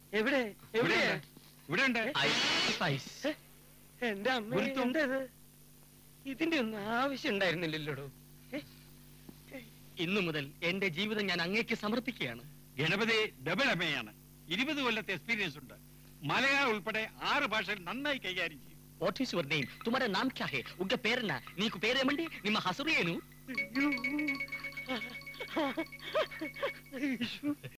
എവിടെ എവിടെ ഇവിടെ ഉണ്ട്. എന്റെ അമ്മ എന്തത്? ഇതിന്റെ ഒന്നും ആവശ്യം ഉണ്ടായിരുന്നില്ലല്ലോ. ഇന്നു മുതൽ എന്റെ ജീവിതം ഞാൻ അങ്ങേക്ക് സമർപ്പിക്കുകയാണ്. ഗണപതി ഡബിൾ എംഎയാണ്. 20 കൊല്ലത്തെ എക്സ്പീരിയൻസ് ഉണ്ട്. മലയാളം ഉൾപ്പെടെ 6 ഭാഷകൾ നന്നായി കൈകാര്യം ചെയ്യും. What is your name? तुम्हारा नाम क्या है? उनका पेरना नीकु पेरेमंडी ನಿಮ್ಮ ಹಸರು ಏನು?